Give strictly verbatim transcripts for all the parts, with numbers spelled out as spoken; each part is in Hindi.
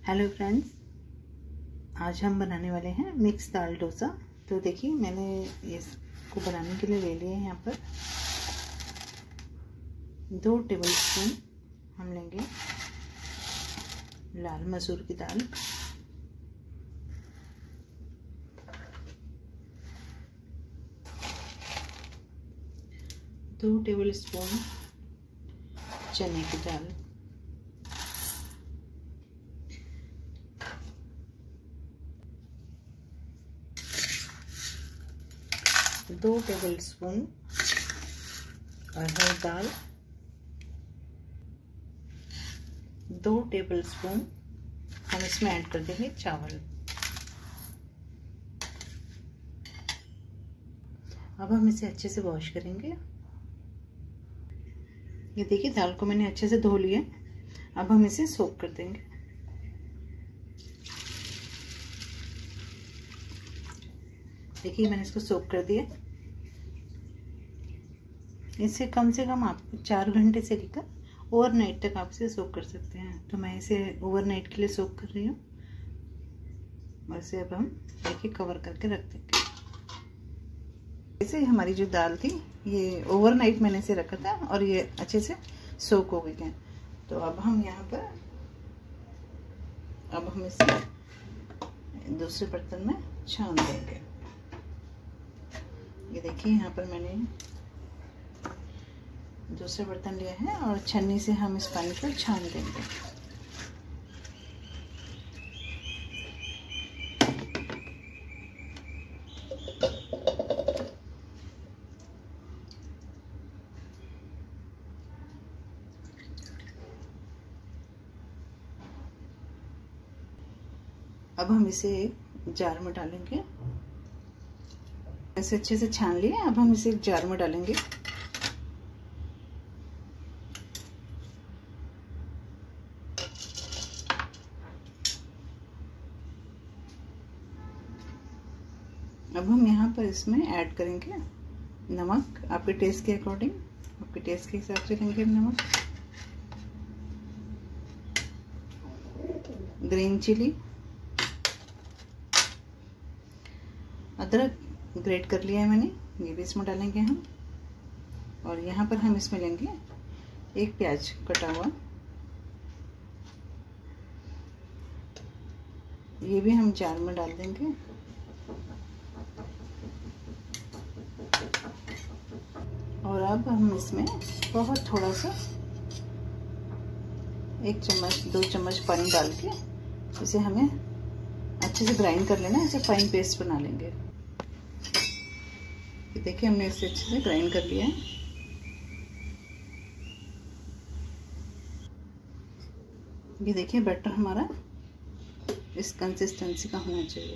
हेलो फ्रेंड्स, आज हम बनाने वाले हैं मिक्स दाल डोसा। तो देखिए मैंने इसको बनाने के लिए ले लिए हैं यहाँ पर दो टेबलस्पून हम लेंगे लाल मसूर की दाल, दो टेबलस्पून चने की दाल, दो टेबलस्पून अरहर दाल, दो टेबलस्पून हम इसमें ऐड कर देंगे चावल। अब हम इसे अच्छे से वॉश करेंगे। ये देखिए दाल को मैंने अच्छे से धो लिया। अब हम इसे सोक कर देंगे। देखिए मैंने इसको सोक कर दिया। इसे कम से कम आप चार घंटे से लेकर ओवरनाइट तक आप इसे सोक कर सकते हैं। तो मैं इसे ओवरनाइट के लिए सोक कर रही हूँ और इसे अब हम देखिए कवर करके रख देंगे। इसे हमारी जो दाल थी ये ओवरनाइट मैंने इसे रखा था और ये अच्छे से सोक हो गई है। तो अब हम यहाँ पर अब हम इसे दूसरे बर्तन में छान देंगे। ये देखिए यहाँ पर मैंने दूसरे बर्तन लिया है और छन्नी से हम इस पानी को छान देंगे। अब हम इसे एक जार में डालेंगे। ऐसे अच्छे से छान लिए। अब हम इसे एक जार में डालेंगे। अब हम यहाँ पर इसमें ऐड करेंगे नमक, आपके टेस्ट के अकॉर्डिंग, आपके टेस्ट के हिसाब से लेंगे नमक, ग्रीन चिली, अदरक ग्रेट कर लिया है मैंने, ये भी इसमें डालेंगे हम। और यहाँ पर हम इसमें लेंगे एक प्याज कटा हुआ, ये भी हम जार में डाल देंगे। और अब हम इसमें बहुत थोड़ा सा एक चम्मच दो चम्मच पानी डाल के इसे हमें अच्छे से ग्राइंड कर लेना है। इसे फाइन पेस्ट बना लेंगे। ये देखिए हमने इसे अच्छे से ग्राइंड कर लिया है। ये देखिए बैटर हमारा इस कंसिस्टेंसी का होना चाहिए।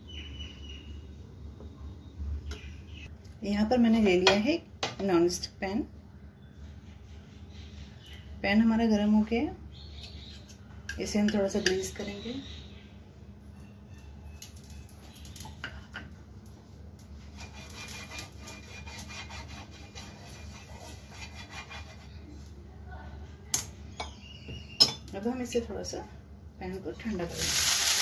यहाँ पर मैंने ले लिया है नॉन स्टिक पैन। पैन हमारा गर्म हो गया। इसे हम थोड़ा सा ग्रीस करेंगे। अब हम इसे थोड़ा सा पैन को ठंडा करेंगे।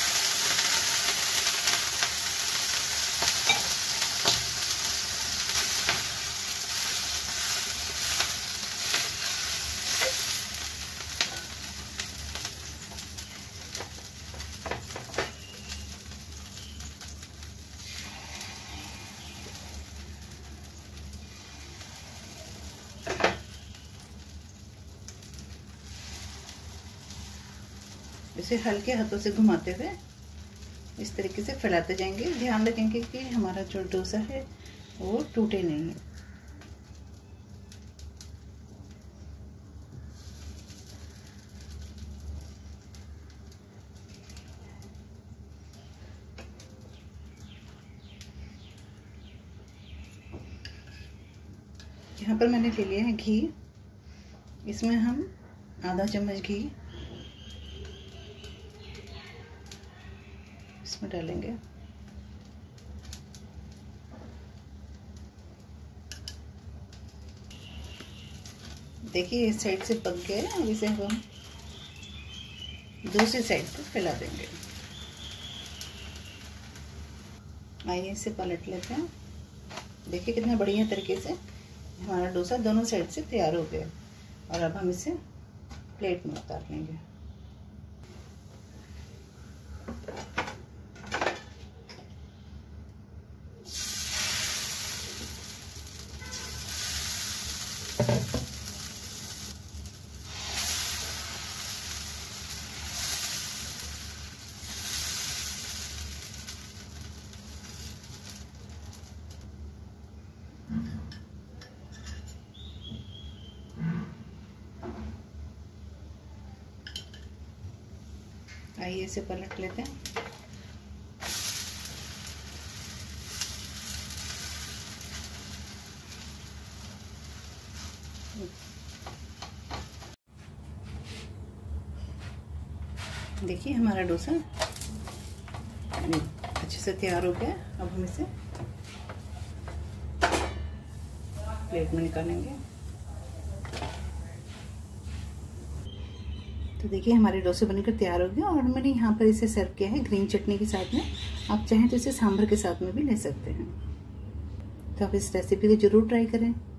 इसे हल्के हाथों से घुमाते हुए इस तरीके से फैलाते जाएंगे। ध्यान रखेंगे कि हमारा जो डोसा है वो टूटे नहीं। यहाँ पर मैंने ले लिया है घी। इसमें हम आधा चम्मच घी इसमें डालेंगे। देखिए इस साइड से पक गया है। अब इसे हम दूसरी साइड पे फैला देंगे। आइए इसे पलट लेते हैं। देखिए कितना बढ़िया तरीके से हमारा डोसा दोनों साइड से तैयार हो गया। और अब हम इसे प्लेट में उतार लेंगे। आइए इसे पलट लेते हैं। देखिए हमारा डोसा अच्छे से तैयार हो गया। अब हम इसे प्लेट में निकालेंगे। तो देखिए हमारे डोसे बनकर तैयार हो गए और मैंने यहाँ पर इसे सर्व किया है ग्रीन चटनी के साथ में। आप चाहें तो इसे सांभर के साथ में भी ले सकते हैं। तो आप इस रेसिपी को जरूर ट्राई करें।